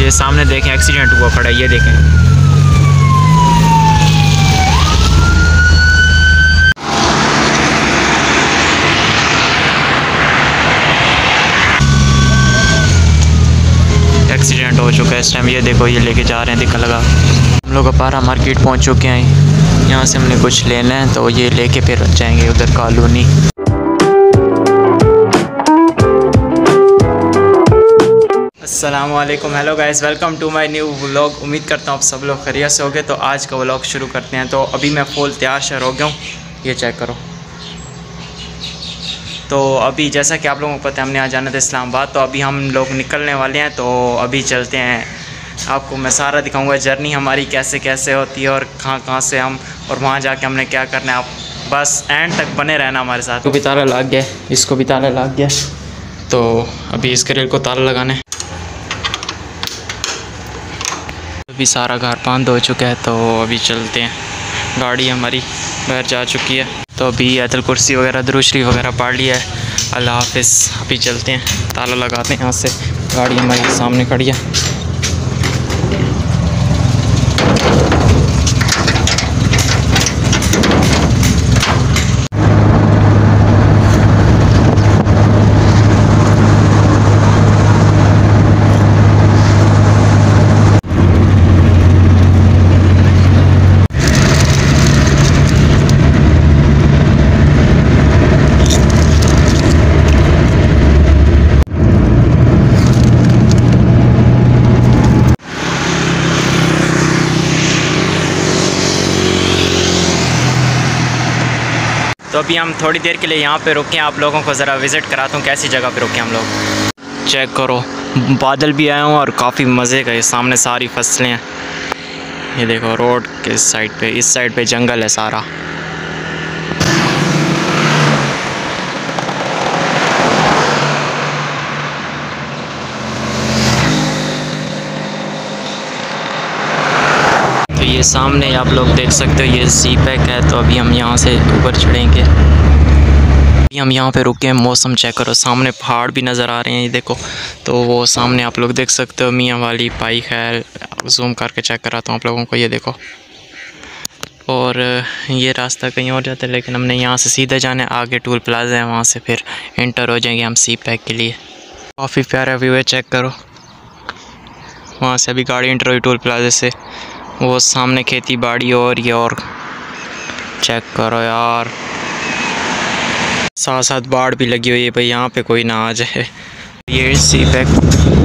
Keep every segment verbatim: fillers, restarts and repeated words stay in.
ये सामने देखें एक्सीडेंट हुआ पड़ा है, ये देखें। एक्सीडेंट हो चुका है इस टाइम, ये देखो ये लेके जा रहे हैं, दिखा लगा। हम लोग अपारा मार्केट पहुंच चुके हैं, यहाँ से हमने कुछ लेना है तो ये लेके फिर जाएंगे उधर कॉलोनी। अस्सलामुअलैकुम, hello guys, welcome to my new vlog. उम्मीद करता हूँ आप सब लोग खैरियत से होगे। तो आज का व्लॉग शुरू करते हैं। तो अभी मैं फुल तैयार शर हो गया हूँ, ये चेक करो। तो अभी जैसा कि आप लोगों को पता है हमने आज जाना था इस्लामाबाद, तो अभी हम लोग निकलने वाले हैं। तो अभी चलते हैं, आपको मैं सारा दिखाऊंगा जर्नी हमारी कैसे कैसे होती है और कहाँ कहाँ से हम और वहाँ जाके हमने क्या करना है। आप बस एंड तक बने रहना हमारे साथ। तो भी ताला लग गया, इसको भी ताला लग गया, तो अभी इस ग्रिल को ताला लगाना है। अभी सारा घर बंद हो चुका है, तो अभी चलते हैं। गाड़ी हमारी बाहर जा चुकी है, तो अभी आयतुल कुर्सी वगैरह दुरूद शरीफ वगैरह पढ़ लिया है। अल्लाह हाफिज़। अभी चलते हैं, ताला लगाते हैं यहाँ से। गाड़ी हमारी सामने खड़ी है। तो अभी हम थोड़ी देर के लिए यहाँ पे रुके हैं, आप लोगों को ज़रा विज़िट कराता हूँ कैसी जगह पे रुके हम लोग। चेक करो, बादल भी आए हैं और काफ़ी मज़े का। ये सामने सारी फसलें हैं, ये देखो रोड के इस साइड पे, इस साइड पे जंगल है सारा। ये सामने आप लोग देख सकते हो ये सी पैक है। तो अभी हम यहाँ से ऊपर चढ़ेंगे। अभी हम यहाँ पे रुके हैं, मौसम चेक करो, सामने पहाड़ भी नज़र आ रहे हैं, ये देखो। तो वो सामने आप लोग देख सकते हो मियाँ वाली पाई। खैर जूम करके चेक कराता हूँ आप लोगों को, ये देखो। और ये रास्ता कहीं और जाता है, लेकिन हमने यहाँ से सीधे जाना है। आगे टूल प्लाजा है, वहाँ से फिर एंटर हो जाएंगे हम सी पैक के लिए। काफ़ी प्यारा व्यू है, चेक करो। वहाँ से अभी गाड़ी एंटर हुई टूल प्लाजा से। वो सामने खेती बाड़ी और ये, और चेक करो यार, साथ साथ बाढ़ भी लगी हुई है भाई, यहाँ पे कोई ना आ जाए। ये सी पैक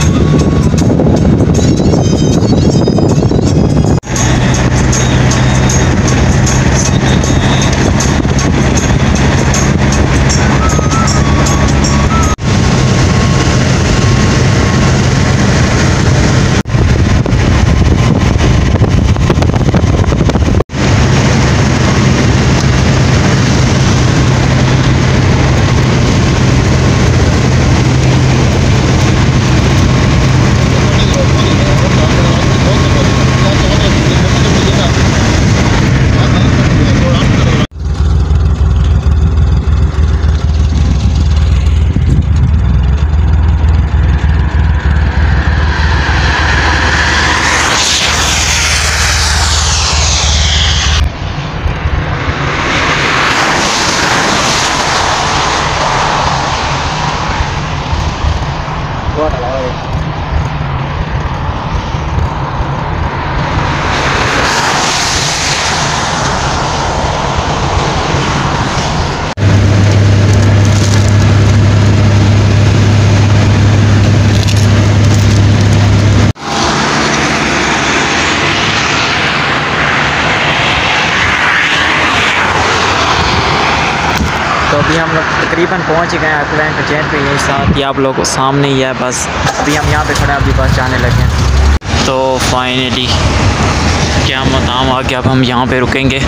तो अभी हम लोग तकरीबन पहुंच गए हैं अकला इंटरचेंज पे। यही साथ ही आप लोग सामने ही है बस। अभी हम यहाँ पे खड़े हैं, अभी बस जाने लगे हैं। तो फाइनली क्या मकाम आ गया, अब हम यहाँ पे रुकेंगे।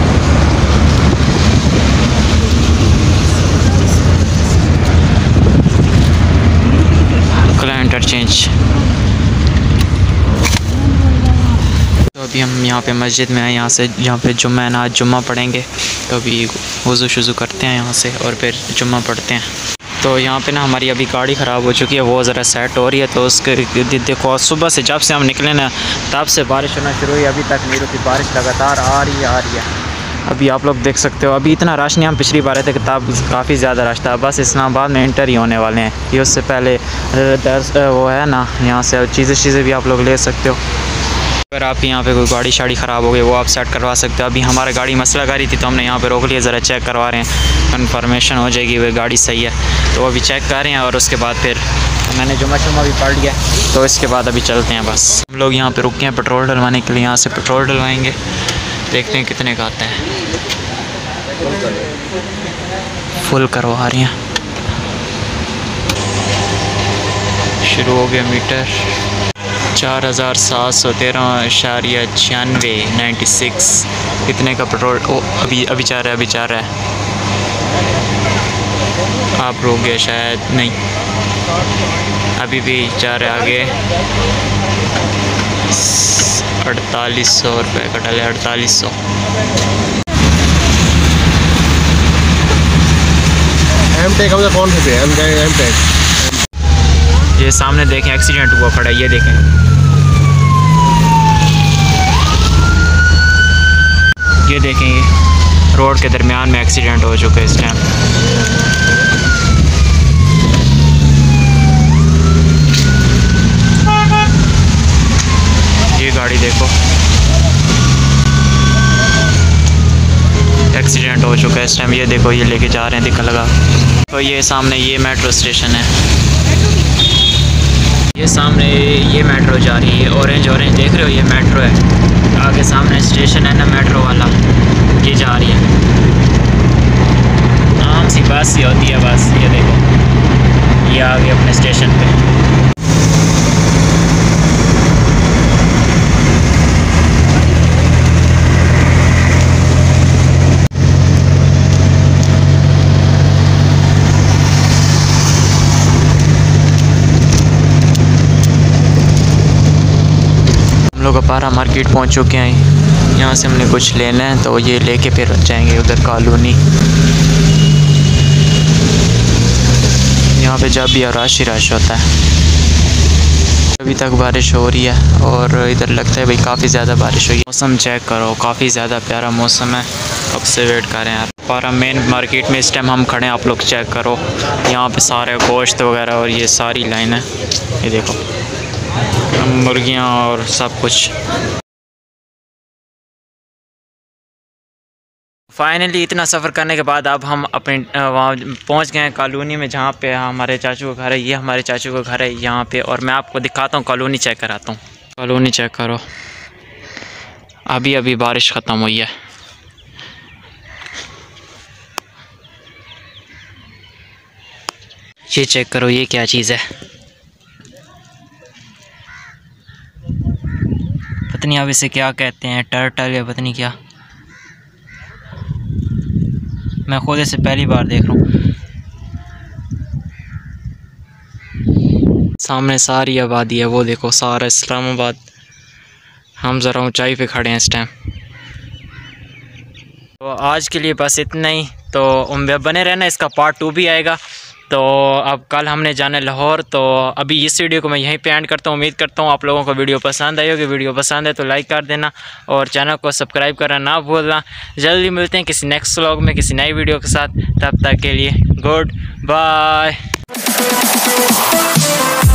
अकला इंटरचेंज। तो अभी हम यहाँ पे मस्जिद में आए, यहाँ से यहाँ पे जुम्मा है आज जुम्मा पढ़ेंगे। तो अभी वज़ू शुज़ू करते हैं यहाँ से और फिर जुम्मा पढ़ते हैं। तो यहाँ पे ना हमारी अभी गाड़ी ख़राब हो चुकी है, वो ज़रा सेट हो रही है। तो उसके देखो सुबह से जब से हम निकले ना तब से बारिश होना शुरू हुई, अभी तक नहीं रुकी, बारिश लगातार आ रही है आ रही है। अभी आप लोग देख सकते हो अभी इतना रश नहीं, हम पिछली बार आए थे तब काफ़ी ज़्यादा रश था। बस इस्लामाबाद में इंटर ही होने वाले हैं, ये उससे पहले दर्स वो है ना, यहाँ से चीज़ें चीज़ें भी आप लोग ले सकते हो। अगर आप यहाँ पे कोई गाड़ी शाड़ी ख़राब हो गई वो आप सेट करवा सकते हो। अभी हमारी गाड़ी मसला गाड़ी थी तो हमने यहाँ पे रोक लिया, ज़रा चेक करवा रहे हैं, कन्फर्मेशन हो जाएगी वह गाड़ी सही है। तो अभी चेक कर रहे हैं और उसके बाद फिर मैंने जुम्मा शुम्मा भी पढ़ लिया, तो इसके बाद अभी चलते हैं। बस हम लोग यहाँ पे रुके हैं पेट्रोल डलवाने के लिए, यहाँ से पेट्रोल डलवाएँगे, देखते हैं कितने का आता है। फुल करवा रही हैं, शुरू हो गया मीटर। चार हज़ार सात सौ तेरह इशारिया छियानवे नाइन्टी सिक्स कितने का पेट्रोल? ओ अभी अभी जा रहा है, अभी जा रहा है। आप रुक गए शायद, नहीं अभी भी जा रहा है आगे। अड़तालीस सौ रुपये का डाले, अड़तालीस सौ। कौन से ये सामने देखें एक्सीडेंट हुआ पड़ा है, ये देखें, ये देखें, ये रोड के दरमियान में एक्सीडेंट हो चुका है इस टाइम। ये गाड़ी देखो एक्सीडेंट हो चुका है इस टाइम, ये देखो ये लेके जा रहे हैं, दिखा लगा। तो ये सामने ये मेट्रो स्टेशन है, ये सामने ये मेट्रो जा रही है, ऑरेंज ऑरेंज देख रहे हो, ये मेट्रो है। आगे सामने स्टेशन है ना मेट्रो वाला, ये जा रही है। आम सी बस ही होती है बस, ये देखो ये आ गए अपने स्टेशन पे। हम लोग अपारा मार्केट पहुंच चुके हैं, यहाँ से हमने कुछ लेना है तो ये लेके फिर जाएंगे उधर कॉलोनी। यहाँ पे जब भी रश ही रश होता है। अभी तक बारिश हो रही है और इधर लगता है भाई काफ़ी ज़्यादा बारिश हुई। मौसम चेक करो, काफ़ी ज़्यादा प्यारा मौसम है, अब से वेट कर रहे हैं। अपारा मेन मार्केट में इस टाइम हम खड़े हैं, आप लोग चेक करो, यहाँ पे सारे गोश्त वगैरह और ये सारी लाइन है, ये देखो मुर्गियाँ और सब कुछ। फाइनली इतना सफ़र करने के बाद अब हम अपने वहाँ पहुँच गए हैं कॉलोनी में, जहाँ पे हमारे चाचू का घर है। ये हमारे चाचू का घर है यहाँ पे, और मैं आपको दिखाता हूँ कॉलोनी चेक कराता हूँ। कॉलोनी चेक करो, अभी अभी बारिश ख़त्म हुई है। ये चेक करो, ये क्या चीज़ है, पता नहीं अब इसे क्या कहते हैं, टर्टल या पता नहीं क्या, मैं खुद इसे पहली बार देख रहा हूँ। सामने सारी आबादी है, वो देखो सारा इस्लामाबाद। हम ज़रा ऊंचाई पे खड़े हैं इस टाइम। तो आज के लिए बस इतना ही, तो उम्मीद बने रहना, इसका पार्ट टू भी आएगा। तो अब कल हमने जाना है लाहौर। तो अभी इस वीडियो को मैं यहीं पे एंड करता हूँ। उम्मीद करता हूँ आप लोगों को वीडियो पसंद आई होगी। वीडियो पसंद है तो लाइक कर देना और चैनल को सब्सक्राइब करना ना भूलना। जल्दी मिलते हैं किसी नेक्स्ट व्लॉग में किसी नई वीडियो के साथ। तब तक के लिए गुड बाय।